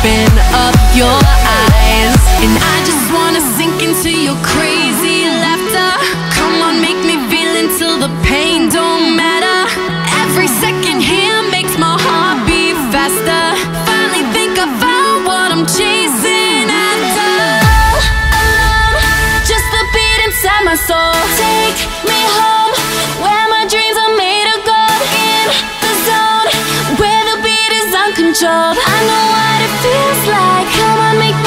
open up your eyes, and I just wanna sink into your crazy laughter. Come on, make me feel until the pain don't matter. Every second here makes my heart beat faster. Finally think I found what I'm chasing after. Just the beat inside my soul. Take me home, where my dreams are made of gold. In the zone, where the beat is uncontrolled. I know what it feels like. Come on, make me